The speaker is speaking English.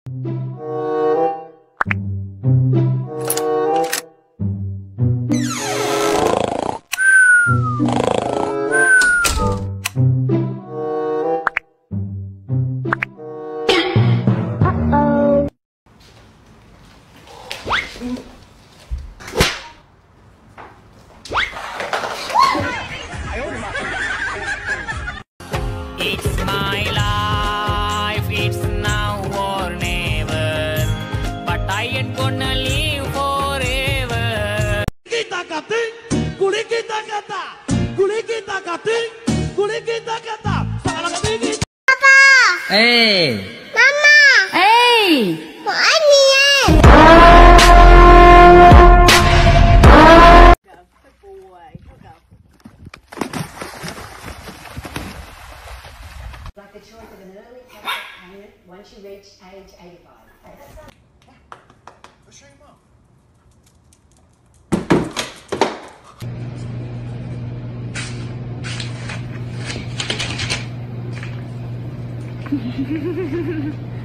It's my life, it's now or never, but I ain't gonna live forever. Kita kating, kuli kita kata, kuli kita kating, kuli kita kata, salah kating. Papa. Hey. Mama. Hey. Mau onion. Like the choice of an early cash payment once you reach age 85. Hehehehe